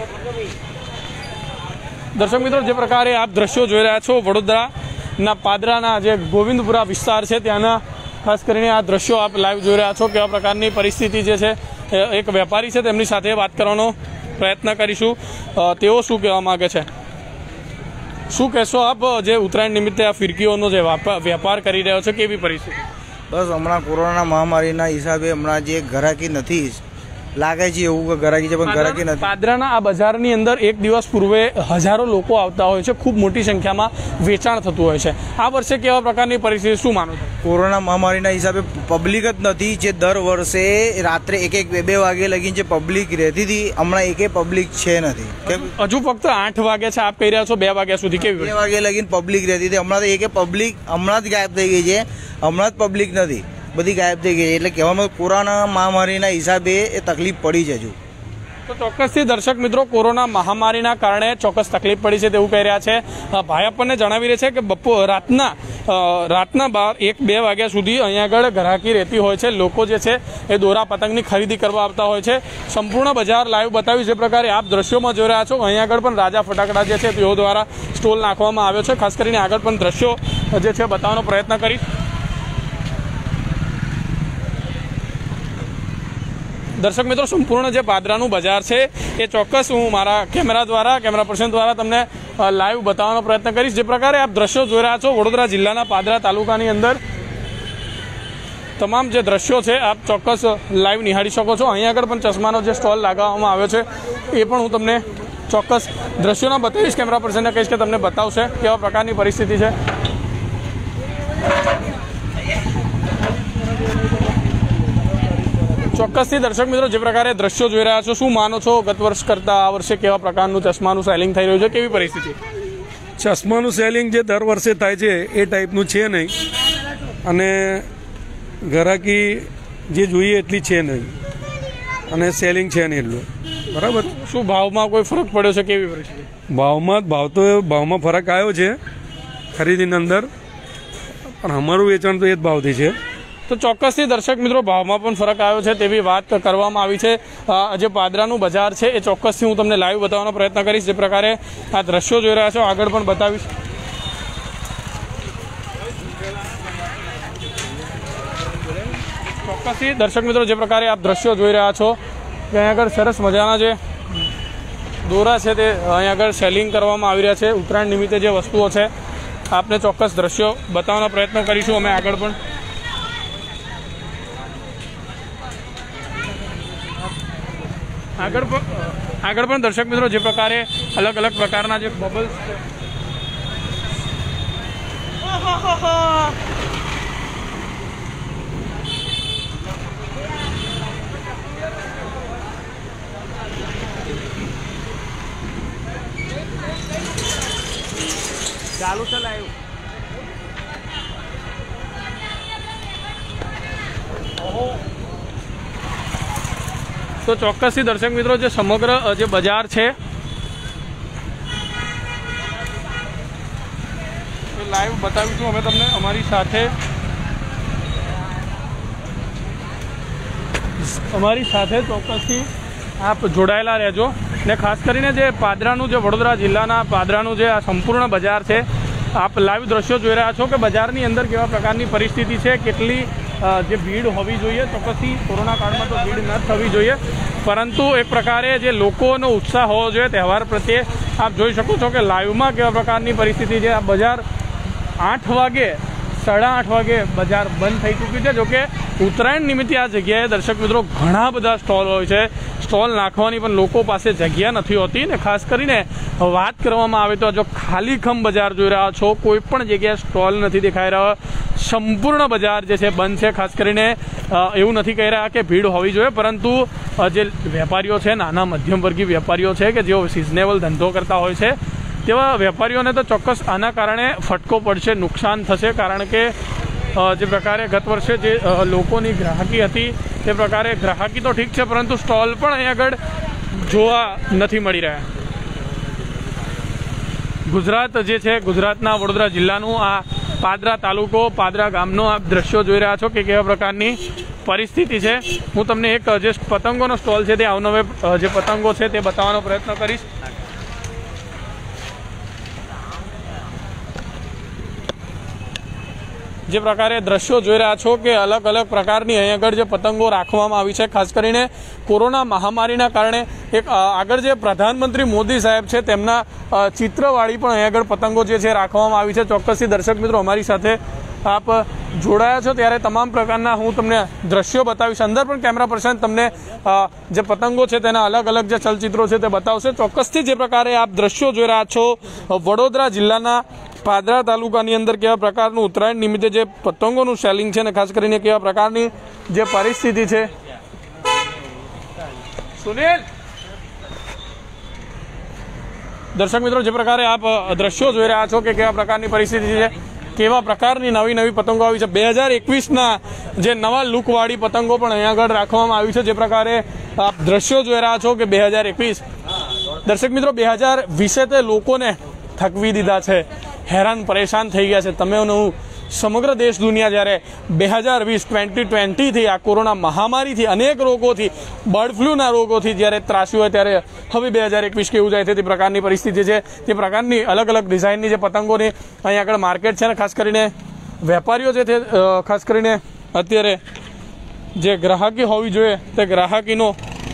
દર્શક મિત્રો જે પ્રકારે આપ દ્રશ્યો જોઈ રહ્યા છો વડોદરાના પાદરાના જે ગોવિંદપુરા વિસ્તાર છે ત્યાંના ખાસ કરીને આ દ્રશ્યો આપ લાઈવ જોઈ રહ્યા છો કેવા પ્રકારની પરિસ્થિતિ જે છે. એક વેપારી છે તેમની સાથે વાત કરવાનો પ્રયત્ન કરીશું. તેઓ શું કહેવા માગે છે? શું કહેશો આપ જે ઉત્તરાયણ નિમિત્તે આ ફિરકીઓનો જે વેપાર કરી રહ્યો છે કેવી પરિસ્થિતિ? બસ હમણાં કોરોના મહામારીના હિસાબે હમણાં જે ગ્રાહકી નથી લાગે છે એવું કે ગરાકી છે પણ ગરાકી નથી. પાદરાના આ બજારની અંદર એક દિવસ પૂર્વે હજારો લોકો આવતા હોય છે, ખૂબ મોટી સંખ્યામાં વેચાણ થતું હોય છે. આ વર્ષે કેવા પ્રકારની પરિસ્થિતિ શું માનો છો? કોરોના મહામારીના હિસાબે પબ્લિક જ નથી. જે દર વર્ષે રાત્રે એક એક બે બે વાગે લગીને જે પબ્લિક રહેતી હતી, હમણાં એક પબ્લિક છે નથી. હજુ ફક્ત આઠ વાગે છે, આપ કહી રહ્યા છો બે વાગ્યા સુધી કેવી બે વાગે લગીને પબ્લિક રહેતી હતી. હમણાં તો એક પબ્લિક હમણાં જ ગાયબ થઈ ગઈ છે. હમણાં જ પબ્લિક નથી, બધી ગાયબ થઈ ગઈ. એટલે કહેવામાં કોરોના મહામારીના હિસાબે એ તકલીફ પડી છે હજુ. તો ચોક્કસથી દર્શક મિત્રો, કોરોના મહામારીના કારણે ચોક્કસ તકલીફ પડી છે તેવું કહી રહ્યા છે. ભાઈ આપણને જણાવી રહ્યા છે કે બપોર રાતના રાતના બાર એક બે વાગ્યા સુધી અહીંયા આગળ ગ્રાહકી રહેતી હોય છે. લોકો જે છે એ દોરા પતંગની ખરીદી કરવા આવતા હોય છે. સંપૂર્ણ બજાર લાઈવ બતાવ્યું જે પ્રકારે આપ દ્રશ્યોમાં જોઈ રહ્યા છો. અહીંયા આગળ પણ રાજા ફટાકડા જે છે તેઓ દ્વારા સ્ટોલ નાખવામાં આવ્યો છે. ખાસ કરીને આગળ પણ દ્રશ્યો જે છે બતાવવાનો પ્રયત્ન કરીશ. દર્શક મિત્રો, સંપૂર્ણ જે પાદરાનું બજાર છે એ ચોક્કસ હું મારા કેમેરા દ્વારા કેમેરા પર્સન દ્વારા તમને લાઈવ બતાવવાનો પ્રયત્ન કરીશ. જે પ્રકારે આપ દ્રશ્યો જોઈ રહ્યા છો, વડોદરા જિલ્લાના પાદરા તાલુકાની અંદર તમામ જે દ્રશ્યો છે આપ ચોક્કસ લાઈવ નિહાળી શકો છો. અહીંયા આગળ પણ ચશ્માનો જે સ્ટોલ લગાવવામાં આવ્યો છે એ પણ હું તમને ચોક્કસ દ્રશ્યોના બતાવીશ. કેમેરા પર્સનને કહીશ કે તમને બતાવશે કેવા પ્રકારની પરિસ્થિતિ છે. ચોક્કસથી દર્શક મિત્રો, જે પ્રકારે દ્રશ્યો જોઈ રહ્યા છો, શું માનો છો ગત વર્ષ કરતાં આ વર્ષે કેવા પ્રકારનું ચશ્માનું સેલિંગ થઈ રહ્યું છે, કેવી પરિસ્થિતિ? ચશ્માનું સેલિંગ જે દર વર્ષે થાય છે એ ટાઈપનું છે નહીં, અને ગ્રાહકી જે જોઈએ એટલી છે નહીં, અને સેલિંગ છે નહીં એટલું. બરાબર. શું ભાવમાં કોઈ ફરક પડ્યો છે, કેવી પરિસ્થિતિ? ભાવમાં ભાવ તો ભાવમાં ફરક આવ્યો છે ખરીદીની અંદર, પણ અમારું વેચાણ તો એ જ ભાવથી છે. તો ચોક્કસથી દર્શક મિત્રો, ભાવમાં પણ ફરક આવ્યો છે તેવી વાત કરવામાં આવી છે. જે પાદરાનું બજાર છે એ ચોક્કસથી હું તમને લાઈવ બતાવવાનો પ્રયત્ન કરીશ. જે પ્રકારે આ દ્રશ્યો જોઈ રહ્યા છો આગળ પણ બતાવીશ. ચોક્કસથી દર્શક મિત્રો, જે પ્રકારે આપ દ્રશ્યો જોઈ રહ્યા છો કે અહીંયા આગળ સરસ મજાના જે દોરા છે તે અહીંયા આગળ સેલિંગ કરવામાં આવી રહ્યા છે. ઉત્તરાયણ નિમિત્તે જે વસ્તુઓ છે આપને ચોક્કસ દ્રશ્યો બતાવવાનો પ્રયત્ન કરીશું અમે આગળ પણ. આગળ પણ આગળ પણ દર્શક મિત્રો, જે પ્રકારે અલગ અલગ પ્રકારના જે બબલ્સ છે ચાલુ છે લાઈવ. તો ચોક્કસથી દર્શક મિત્રો, જે સમગ્ર જે બજાર છે એ લાઈવ બતાવીશું અમે તમને અમારી સાથે અમારી સાથે ચોક્કસથી આપ જોડાયેલા રહેજો. ને ખાસ કરીને જે પાદરાનું જે વડોદરા જિલ્લાના પાદરાનું જે આ સંપૂર્ણ બજાર છે, આપ લાઈવ દ્રશ્યો જોઈ રહ્યા છો કે બજારની અંદર કેવા પ્રકારની પરિસ્થિતિ છે, કેટલી જે ભીડ હોવી જોઈએ. ચોક્કસથી કોરોના કાળમાં તો ભીડ ન થવી જોઈએ, પરંતુ એક પ્રકારે જે લોકોનો ઉત્સાહ હોવો જોઈએ તહેવાર પ્રત્યે. આપ જોઈ શકો છો કે લાઈવમાં કેવા પ્રકારની પરિસ્થિતિ છે. આ બજાર આઠ વાગે સાડા આઠ વાગે બજાર બંધ થઈ ચૂક્યું છે. જોકે ઉત્તરાયણ નિમિત્તે આ જગ્યાએ દર્શક મિત્રો ઘણા બધા સ્ટોલ હોય છે. સ્ટોલ નાખવાની પણ લોકો પાસે જગ્યા નથી હોતી. ને ખાસ કરીને વાત કરવામાં આવે તો જો ખાલીખમ બજાર જોઈ રહ્યા છો, કોઈ પણ જગ્યાએ સ્ટોલ નથી દેખાઈ રહ્યો. સંપૂર્ણ બજાર જે છે બંધ છે. ખાસ કરીને એવું નથી કહી રહ્યા કે ભીડ હોવી જોઈએ, પરંતુ જે વેપારીઓ છે, નાના મધ્યમ વર્ગીય વેપારીઓ છે કે જેઓ સિઝનેબલ ધંધો કરતા હોય છે, તેવા વેપારીઓને તો ચોક્કસ આના કારણે ફટકો પડશે, નુકસાન થશે. કારણ કે જે પ્રકારે ગત વર્ષે જે લોકોની ગ્રાહકી હતી તે પ્રકારે ગ્રાહકી તો ઠીક છે, પરંતુ સ્ટોલ પણ અહીં આગળ જોવા નથી મળી રહ્યા. ગુજરાત જે છે, ગુજરાતના વડોદરા જિલ્લાનું આ પાદરા તાલુકો, પાદરા ગામનો આપ દ્રશ્યો જોઈ રહ્યા છો કે કેવા પ્રકારની પરિસ્થિતિ છે. હું તમને એક જે પતંગોનો સ્ટોલ છે તે અવનવે જે પતંગો છે તે બતાવવાનો પ્રયત્ન કરીશ. જે પ્રકારે દ્રશ્યો જોઈ રહ્યા છો કે અલગ અલગ પ્રકારની અહીં આગળ જે પતંગો રાખવામાં આવી છે. ખાસ કરીને કોરોના મહામારીના કારણે એક આગળ જે પ્રધાનમંત્રી મોદી સાહેબ છે તેમના ચિત્રવાળી પણ અહીં આગળ પતંગો જે છે રાખવામાં આવી છે. ચોક્કસથી દર્શક મિત્રો, અમારી સાથે આપ જોડાયા છો ત્યારે તમામ પ્રકારના હું તમને દ્રશ્યો બતાવીશ. અંદર પણ કેમેરા પર્સન તમને જે પતંગો છે તેના અલગ અલગ જે ચલચિત્રો છે તે બતાવશે. ચોક્કસથી જે પ્રકારે આપ દ્રશ્યો જોઈ રહ્યા છો વડોદરા જિલ્લાના પાદરા તાલુકાની અંદર કેવા પ્રકારનું ઉત્તરાયણ નિમિત્તે જે પતંગોનું સેલિંગ છે ને ખાસ કરીને કેવા પ્રકારની જે પરિસ્થિતિ છે. સુનિલ, દર્શક મિત્રો, જે પ્રકારે આપ દ્રશ્યો જોઈ રહ્યા છો કે કેવા પ્રકારની પરિસ્થિતિ છે, કેવા પ્રકારની નવી નવી પતંગો આવી છે. બે હજાર એકવીસના જે નવા લુકવાળી પતંગો પણ અહીંયા આગળ રાખવામાં આવી છે. જે પ્રકારે આપ દ્રશ્યો જોઈ રહ્યા છો કે બે હજાર એકવીસ દર્શક મિત્રો, બે હજાર વીસે તે લોકોને થકવી દીધા છે, હેરાન પરેશાન થઈ ગયા છે. તમે હું સમગ્ર દેશ દુનિયા જ્યારે બે હજાર વીસ ટ્વેન્ટી ટ્વેન્ટીથી આ કોરોના મહામારીથી અનેક રોગોથી બર્ડ ફ્લૂના રોગોથી જ્યારે ત્રાસ્યું હોય ત્યારે હવે બે હજાર એકવીસ કેવું જાય છે તે પ્રકારની પરિસ્થિતિ છે. તે પ્રકારની અલગ અલગ ડિઝાઇનની જે પતંગોની અહીં આગળ માર્કેટ છે ને ખાસ કરીને વેપારીઓ છે તે ખાસ કરીને અત્યારે જે ગ્રાહકી હોવી જોઈએ તે ગ્રાહકીનો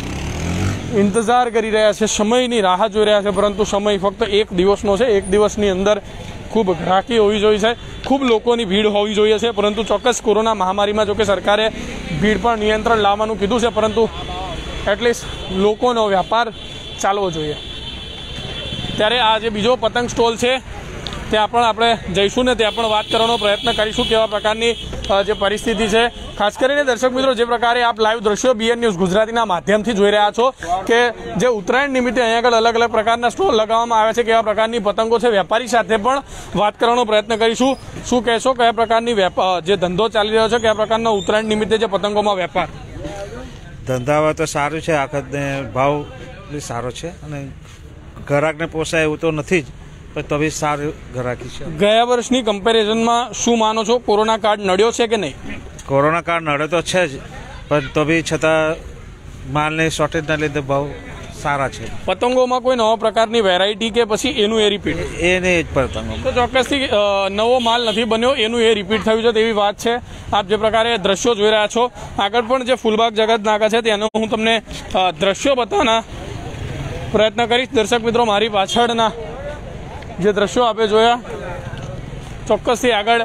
ઇંતજાર કરી રહ્યા છે, સમયની રાહ જોઈ રહ્યા છે. પરંતુ સમય ફક્ત એક દિવસનો છે. એક દિવસની અંદર ખૂબ ગ્રાહકી હોવી જોઈએ છે, ખૂબ લોકોની ભીડ હોવી જોઈએ છે. પરંતુ ચોક્કસ કોરોના મહામારીમાં જોકે સરકારે ભીડ પર નિયંત્રણ લાવવાનું કીધું છે, પરંતુ એટલીસ્ટ લોકોનો વ્યાપાર ચાલવો જોઈએ. ત્યારે આ જે બીજો પતંગ સ્ટોલ છે ત્યાં પણ આપણે જઈશું ને ત્યાં પણ વાત કરવાનો પ્રયત્ન કરીશું કેવા પ્રકારની જે પરિસ્થિતિ છે. ખાસ કરીને દર્શક મિત્રો, જે પ્રકારે આપ લાઈવ દ્રશ્યો બીએન ન્યૂઝ ગુજરાતીના માધ્યમથી જોઈ રહ્યા છો કે જે ઉત્તરાયણ નિમિત્તે અહીંયા આગળ અલગ અલગ પ્રકારના સ્ટોલ લગાવવામાં આવે છે, કેવા પ્રકારની પતંગો છે, વેપારી સાથે પણ વાત કરવાનો પ્રયત્ન કરીશું. શું કહેશો, કયા પ્રકારની જે ધંધો ચાલી રહ્યો છે, કયા પ્રકારના ઉત્તરાયણ નિમિત્તે જે પતંગોમાં વેપાર? ધંધામાં તો સારું છે, આખતને ભાવ સારો છે અને ગ્રાહકને પોસાય એવું તો નથી જ, પણ તો બી સારું ગ્રાહકી છે. ગયા વર્ષની કમ્પેરિઝનમાં શું માનો છો, કોરોના કાર્ડ નડ્યો છે કે નહીં? કોરોના કાર્ડ નડ્યો તો છે જ, પણ તો બી છતાં માલની શોર્ટેજના લીધે ભાવ સારા છે. પતંગોમાં કોઈ નવા પ્રકારની વેરાયટી કે પછી એનું એ રિપીટ? એને જ પતંગો તો ચોક્કસથી નવો માલ નથી બન્યો, એનું એ રિપીટ થયું છે તેવી વાત છે. આપ જે પ્રકારે દ્રશ્યો જોઈ રહ્યા છો, આગળ પણ જે ફૂલબાગ જગત નાકા છે તેનો હું તમને દ્રશ્યો બતાવવાના પ્રયત્ન કરીશ. દર્શક મિત્રો, મારી પાછળના જે દ્રશ્યો આપે જોયા, ચોક્કસથી આગળ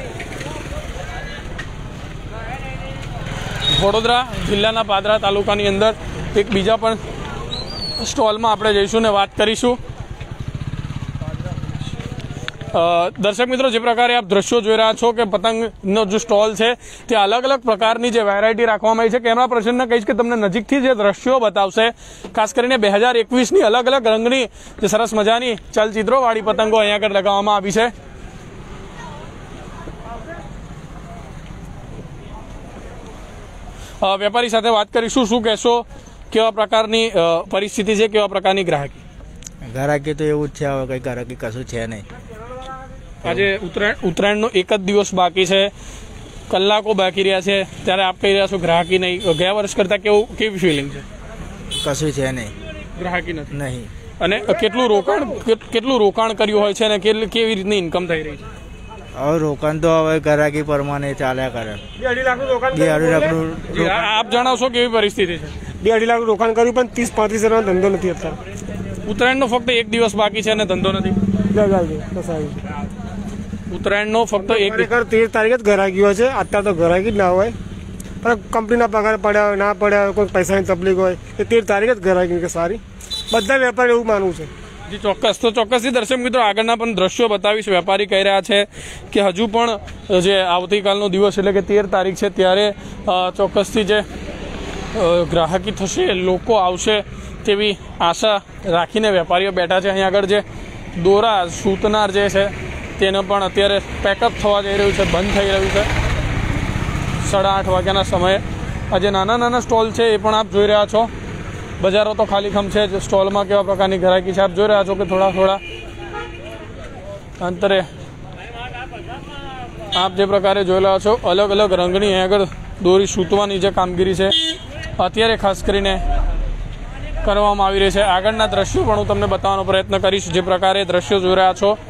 વડોદરા જિલ્લાના પાદરા તાલુકાની અંદર એક બીજા પણ સ્ટોલમાં આપણે જઈશું ને વાત કરીશું. દર્શક મિત્રો, જે પ્રકારે આપ દ્રશ્યો જોઈ રહ્યા છો કે પતંગનો જે સ્ટોલ છે તે અલગ અલગ પ્રકારની જે વેરાયટી રાખવામાં આવી છે. કેમેરા પર્સનને કહીશ કે તમને નજીકથી જે દ્રશ્યો બતાવશે, ખાસ કરીને બે હજાર એકવીસની અલગ અલગ રંગની જે સરસ મજાની ચલચિત્રોવાળી પતંગો અહીંયા આગળ લગાવવામાં આવી છે. વેપારી સાથે વાત કરીશું. શું કહેશો, કેવા પ્રકારની પરિસ્થિતિ છે, કેવા પ્રકારની ગ્રાહકી? ગ્રાહકી તો એવું જ છે, હવે કંઈ ગ્રાહકી કશું છે નહીં. આજે ઉત્તરાયણ ઉત્તરાયણનો એક જ દિવસ બાકી છે, કલાકો બાકી રહ્યા છે, ત્યારે આપ કહી રહ્યા છો ગ્રાહકી નહીં. ગયા વર્ષ કરતાં કેવું કેવી ફિલિંગ છે? કશું છે નહીં, ગ્રાહકી નથી નહીં. અને કેટલું રોકાણ કેટલું રોકાણ કર્યું હોય છે અને કેવી રીતની ઇન્કમ થઈ રહી છે? હવે રોકાણ તો હવે ગ્રાહકી પ્રમાણે ચાલ્યા કરે. બે અઢી લાખનું રોકાણ બે અઢી લાખનું આપ જણાવશો કેવી પરિસ્થિતિ છે? બે અઢી લાખનું રોકાણ કર્યું પણ ત્રીસ પાંત્રીસ હજારનો ધંધો નથી અત્યારે. ઉત્તરાયણનો ફક્ત એક દિવસ બાકી છે અને ધંધો નથી. ઉત્તરાયણનો ફક્ત એક તેર તારીખે જ ગ્રાહકી હોય છે, અત્યારે તો ગ્રાહકી જ ના હોય. પણ કંપનીના પગાર પડ્યા હોય, ના પડ્યા હોય, કોઈ પૈસાની તકલીફ હોય, એ તેર તારીખે જ ગ્રાહકી કે સારી. બધા વેપારી એવું માનવું છે. જી ચોક્કસ. તો ચોક્કસથી દર્શક મિત્રો, આગળના પણ દ્રશ્યો બતાવીશ. વેપારી કહી રહ્યા છે કે હજુ પણ જે આવતીકાલનો દિવસ એટલે કે તેર તારીખ છે ત્યારે ચોક્કસથી જે ગ્રાહકી થશે, લોકો આવશે તેવી આશા રાખીને વેપારીઓ બેઠા છે. અહીંયા આગળ જે દોરા સૂતનાર જે છે તેને પણ અત્યારે પેકઅપ થવા જઈ રહ્યું છે, બંધ થઈ રહ્યું છે સાડા આઠ વાગ્યાના સમયે. આ જે નાના નાના સ્ટોલ છે એ પણ આપ જોઈ રહ્યા છો. બજારો તો ખાલી ખમ છે જ, સ્ટોલમાં કેવા પ્રકારની ગ્રાહકી છે આપ જોઈ રહ્યા છો કે થોડા થોડા અંતરે આપ જે પ્રકારે જોઈ રહ્યા છો અલગ અલગ રંગની આગળ દોરી સૂતવાની જે કામગીરી છે અત્યારે ખાસ કરીને કરવામાં આવી રહી છે. આગળના દ્રશ્યો પણ હું તમને બતાવવાનો પ્રયત્ન કરીશ. જે પ્રકારે દ્રશ્યો જોઈ રહ્યા છો,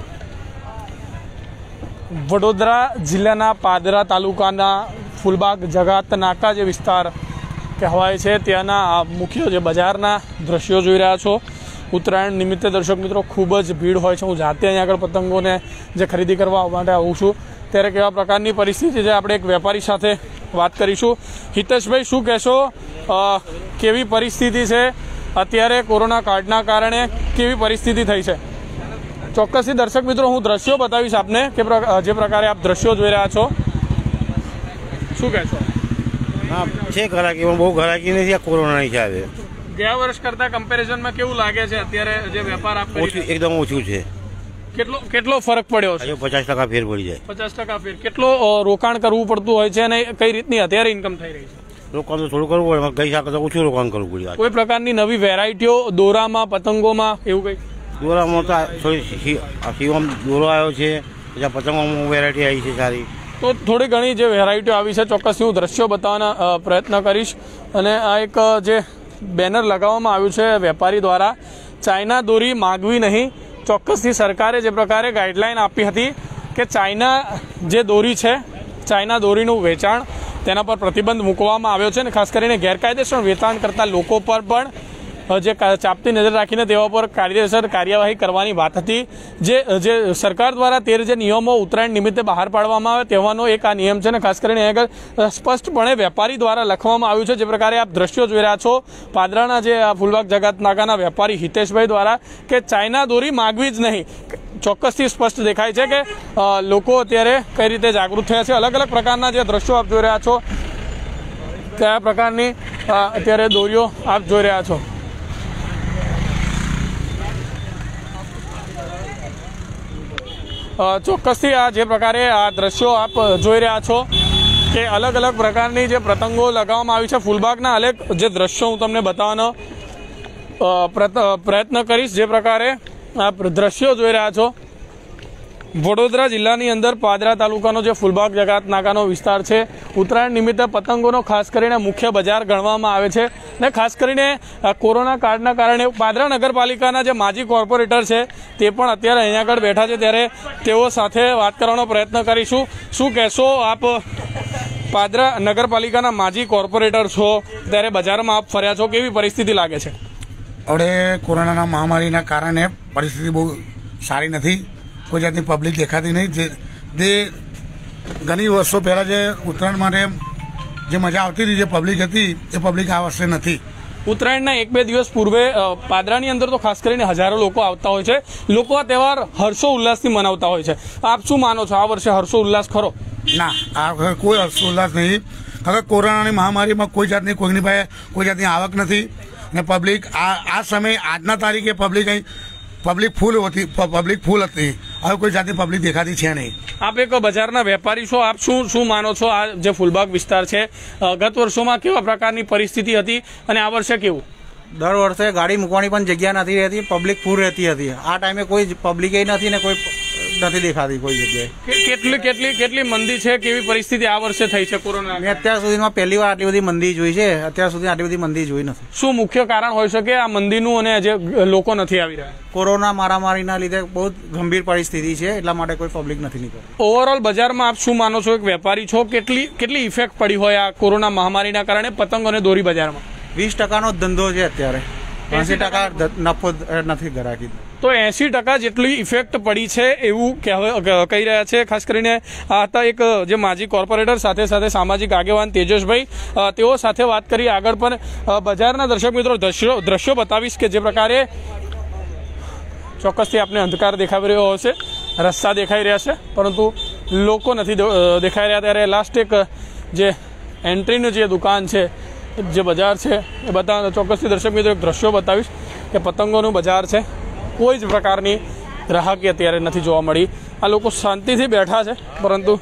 વડોદરા જિલ્લાના પાદરા તાલુકાના ફૂલબાગ જગાત નાકા જે વિસ્તાર કહેવાય છે ત્યાંના મુખ્ય જે બજારના દ્રશ્યો જોઈ રહ્યા છો. ઉત્તરાયણ નિમિત્તે દર્શક મિત્રો ખૂબ જ ભીડ હોય છે. હું જાતે અહીંયા આગળ પતંગોને જે ખરીદી કરવા માટે આવું છું ત્યારે કેવા પ્રકારની પરિસ્થિતિ છે આપણે એક વેપારી સાથે વાત કરીશું. હિતેશભાઈ, શું કહેશો, કેવી પરિસ્થિતિ છે અત્યારે કોરોના કાળના કારણે, કેવી પરિસ્થિતિ થઈ છે? ચોક્કસથી દર્શક મિત્રો હું દ્રશ્યો બતાવીશ આપને કે જે પ્રકારે આપ દ્રશ્યો જોઈ રહ્યા છો. શું કહેશો? હા, છે ઘરાકી, બહુ ઘરાકી નથી આ કોરોનાની હિસાબે. ગયા વર્ષ કરતા કમ્પેરિઝનમાં કેવું લાગે છે અત્યારે જે વેપાર આપ ઓછું, એકદમ ઓછું છે. કેટલો કેટલો ફરક પડ્યો છે? પચાસ ટકા ફેર પડી જાય. પચાસ ટકા ફેર. કેટલો રોકાણ કરવું પડતું હોય છે અને કઈ રીતની અત્યારે ઇન્કમ થઈ રહી છે? રોકાણ તો થોડું કરવું પડે, ગઈ સાલ કરતા ઓછું રોકાણ કરવું પડ્યું. કોઈ પ્રકારની નવી વેરાયટીઓ દોરામાં, પતંગોમાં એવું કંઈ? દોરામાં તો થોડી શિવમ દોરો આવ્યો છે, પછી પતંગોમાં વેરાયટી આવી છે સારી. તો થોડી ઘણી જે વેરાયટીઓ આવી છે ચોક્કસથી હું દ્રશ્યો બતાવવાના પ્રયત્ન કરીશ. અને આ એક જે બેનર લગાવવામાં આવ્યું છે વેપારી દ્વારા, ચાઇના દોરી માગવી નહીં. ચોક્કસથી સરકારે જે પ્રકારે ગાઈડલાઈન આપી હતી કે ચાઇના જે દોરી છે, ચાઇના દોરીનું વેચાણ તેના પર પ્રતિબંધ મૂકવામાં આવ્યો છે અને ખાસ કરીને ગેરકાયદેસર વેચાણ કરતા લોકો પર પણ જે ચાપતી નજર રાખીને તેવા પર કાયદેસર કાર્યવાહી કરવાની વાત હતી. જે જે સરકાર દ્વારા તેર જે નિયમો ઉત્તરાયણ નિમિત્તે બહાર પાડવામાં આવે તેવાનો એક આ નિયમ છે અને ખાસ કરીને આગળ સ્પષ્ટપણે વેપારી દ્વારા લખવામાં આવ્યું છે. જે પ્રકારે આપ દ્રશ્યો જોઈ રહ્યા છો પાદરાના જે ફૂલબાગ જગત નાકાના વેપારી હિતેશભાઈ દ્વારા કે ચાઇના દોરી માગવી જ નહીં, ચોક્કસથી સ્પષ્ટ દેખાય છે કે લોકો અત્યારે કઈ રીતે જાગૃત થયા છે. અલગ અલગ પ્રકારના જે દ્રશ્યો આપ જોઈ રહ્યા છો, કયા પ્રકારની અત્યારે દોરીઓ આપ જોઈ રહ્યા છો. ચોક્કસથી આ જે પ્રકારે આ દ્રશ્યો આપ જોઈ રહ્યા છો કે અલગ અલગ પ્રકારની જે પતંગો લગાવવામાં આવી છે. ફૂલબાગના અલગ જે દ્રશ્યો હું તમને બતાવવાનો પ્રયત્ન કરીશ. જે પ્રકારે આપ દ્રશ્યો જોઈ રહ્યા છો, વડોદરા જિલ્લાની અંદર પાદરા તાલુકાનો જે ફૂલબાગ જગાત નાકાનો વિસ્તાર છે, ઉત્તરાયણ નિમિત્તે પતંગોનો ખાસ કરીને મુખ્ય બજાર ગણવામાં આવે છે. ને ખાસ કરીને કોરોના કાળના કારણે પાદરા નગરપાલિકાના જે માજી કોર્પોરેટર છે તે પણ અત્યારે અહીંયા આગળ બેઠા છે, ત્યારે તેઓ સાથે વાત કરવાનો પ્રયત્ન કરીશું. શું કહેશો આપ, પાદરા નગરપાલિકાના માજી કોર્પોરેટર છો, ત્યારે બજારમાં આપ ફર્યા છો, કેવી પરિસ્થિતિ લાગે છે? હવે કોરોનાના મહામારીના કારણે પરિસ્થિતિ બહુ સારી નથી. કોઈ જાતની પબ્લિક દેખાતી નહીં. જે જે ઘણી વર્ષો પહેલાં જે ઉત્તરાયણ માટે જે મજા આવતી હતી, જે પબ્લિક હતી, એ પબ્લિક આ વર્ષે નથી. ઉત્તરાયણના એક બે દિવસ પૂર્વે પાદરાની અંદર તો ખાસ કરીને હજારો લોકો આવતા હોય છે. લોકો આ તહેવાર હર્ષો ઉલ્લાસથી મનાવતા હોય છે. આપ શું માનો છો, આ વર્ષે હર્ષો ઉલ્લાસ ખરો? ના, આ વખતે કોઈ હર્ષો ઉલ્લાસ નહીં. હવે કોરોનાની મહામારીમાં કોઈ જાતની કોઈની પાસે કોઈ જાતની આવક નથી ને પબ્લિક આ આ સમયે આજના તારીખે પબ્લિક અહીં પબ્લિક ફૂલ હતી, પબ્લિક ફૂલ હતી. હવે કોઈ જાતની પબ્લિક દેખાતી છે નહીં. આપ એક બજારના વેપારી છો, આપ શું શું માનો છો, આ જે ફૂલબાગ વિસ્તાર છે ગત વર્ષોમાં કેવા પ્રકારની પરિસ્થિતિ હતી અને આ વર્ષે કેવું? દર વર્ષે ગાડી મૂકવાની પણ જગ્યા નથી રહેતી, પબ્લિક ફૂલ રહેતી હતી. આ ટાઈમે કોઈ પબ્લિક નથી ને કોઈ નથી દેખાતી કોઈ જગ્યાએ. કેટલી કેટલી કેટલી મંદી છે, કેવી પરિસ્થિતિ આ વર્ષે થઈ છે કોરોના? મેં અત્યાર સુધીમાં પહેલી વાર આટલી બધી મંદી જોઈ છે. અત્યાર સુધી આટલી બધી મંદી જોઈ નથી. શું મુખ્ય કારણ હોઈ શકે આ મંદીનું અને જે લોકો નથી આવી રહ્યા? કોરોના મારામારીના લીધે બહુ ગંભીર પરિસ્થિતિ છે, એટલા માટે કોઈ પબ્લિક નથી નીકળતી. ઓવરઓલ બજારમાં આપ શું માનો છો, એક વેપારી છો, કેટલી કેટલી ઇફેક્ટ પડી હોય આ કોરોના મહામારીના કારણે પતંગ અને દોરી બજારમાં? વીસ ટકાનો ધંધો છે અત્યારે, એસી ટકા નફો નથી ગરાકી. તો એસી ટકા જેટલી ઇફેક્ટ પડી છે એવું કહી રહ્યા છે. ખાસ કરીને આ હતા એક જે માજી કોર્પોરેટર, સાથે સાથે સામાજિક આગેવાન તેજસભાઈ. તેઓ સાથે વાત કરી આગળ પણ બજારના દર્શક મિત્રો દ્રશ્યો દ્રશ્યો બતાવીશ કે જે પ્રકારે ચોક્કસથી આપને અંધકાર દેખાઈ રહ્યો હશે, રસ્તા દેખાઈ રહ્યા છે પરંતુ લોકો નથી દેખાઈ રહ્યા. ત્યારે લાસ્ટ એક જે એન્ટ્રીનું જે દુકાન છે, જે બજાર છે એ બતા ચોક્કસથી દર્શક મિત્રો એક દ્રશ્યો બતાવીશ કે પતંગોનું બજાર છે. કોઈ જ પ્રકારની ગ્રાહકી અત્યારે નથી જોવા મળી. આ લોકો શાંતિથી બેઠા છે પરંતુ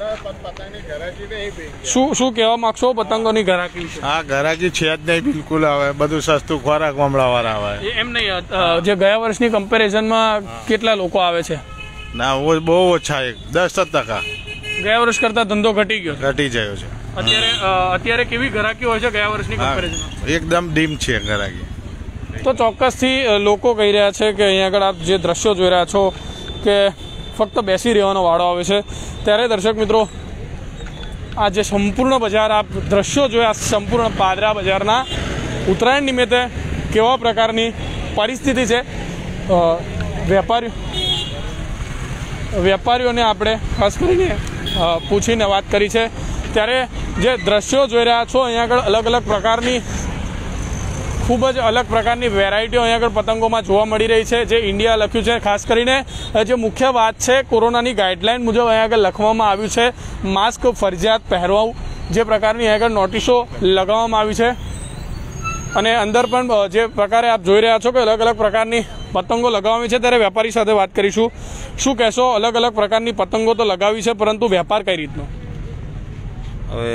શું શું કહેવા માંગશો પતંગોની ગ્રાહકી? હા, ગ્રાહકી છે જ નહીં બિલકુલ. આવે બધું સસ્તું ખોરાક મમડાવાળા આવે. એમ નહીં, જે ગયા વર્ષની કમ્પેરિઝનમાં કેટલા લોકો આવે છે? ના, બહુ ઓછા, એક દસ ટકા. ગયા વર્ષ કરતા ધંધો ઘટી ગયો ઘટી ગયો છે. અત્યારે અત્યારે કેવી ગ્રાહકી હોય છે ગયા વર્ષની કમ્પેરિઝનમાં? એકદમ ડીમ છે ગ્રાહકી. તો ચોક્કસથી લોકો કહી રહ્યા છે કે અહીંયા આગળ આપ જે દ્રશ્યો જોઈ રહ્યા છો કે ફક્ત બેસી રહેવાનો વાળો આવે છે. ત્યારે દર્શક મિત્રો આ જે સંપૂર્ણ બજાર આપ દ્રશ્યો જોયા, સંપૂર્ણ પાદરા બજારના ઉત્તરાયણ નિમિત્તે કેવા પ્રકારની પરિસ્થિતિ છે વેપારી વેપારીઓને આપણે ખાસ કરીને પૂછીને વાત કરી છે। ત્યારે જે દ્રશ્યો જોઈ રહ્યા છો અહીંયા આગળ અલગ અલગ પ્રકારની ખૂબ જ અલગ પ્રકારની વેરાયટીઓ અહીંયા આગળ પતંગોમાં જોવા મળી રહી છે, જે ઇન્ડિયા લખ્યું છે। ખાસ કરીને જે મુખ્ય વાત છે કોરોનાની ગાઈડલાઇન મુજબ અહીંયા આગળ લખવામાં આવ્યું છે માસ્ક ફરજિયાત પહેરવું, જે પ્રકારની અહીંયા આગળ નોટિસો લગાવવામાં આવી છે। અને અંદર પણ જે પ્રકારે આપ જોઈ રહ્યા છો કે અલગ અલગ પ્રકારની પતંગો લગાવવાની છે। ત્યારે વેપારી સાથે વાત કરીશું। શું કહેશો? અલગ અલગ પ્રકારની પતંગો તો લગાવી છે, પરંતુ વેપાર કઈ રીતનો? હવે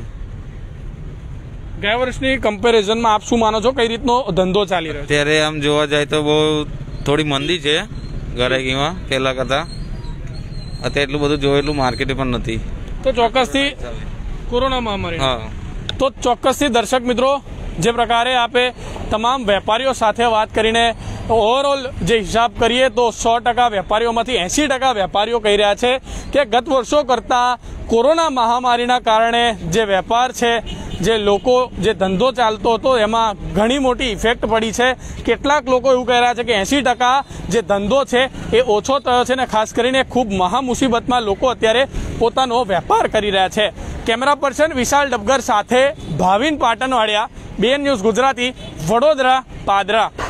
ગયા વર્ષની કમ્પેરિઝનમાં આપ શું માનો છો, કઈ રીતનો ધંધો ચાલી રહ્યો છે? અત્યારે આમ જોવા જાય તો બહુ થોડી મંદી છે ગરાકીમાં પહેલા કરતા। અત્યારે એટલું બધું જોયું એટલું માર્કેટ પણ નથી, તો ચોક્કસથી કોરોના મહામારી હા તો ચોક્કસથી દર્શક મિત્રો જે પ્રકારે આપે તમામ વેપારીઓ સાથે વાત કરીને ઓવરઓલ જે હિસાબ કરીએ તો સો ટકા વેપારીઓમાંથી એંસી ટકા વેપારીઓ કહી રહ્યા છે કે ગત વર્ષો કરતાં કોરોના મહામારીના કારણે જે વેપાર છે, જે લોકો જે ધંધો ચાલતો હતો એમાં ઘણી મોટી ઇફેક્ટ પડી છે। કેટલાક લોકો એવું કહી રહ્યા છે કે એંસી ટકા જે ધંધો છે એ ઓછો થયો છે, ને ખાસ કરીને ખૂબ મહા મુસીબતમાં લોકો અત્યારે પોતાનો વેપાર કરી રહ્યા છે। કેમેરા પર્સન વિશાલ ડબગર સાથે ભાવિન પાટણવાડિયા, બીએન ન્યૂઝ ગુજરાતી, વડોદરા, પાદરા।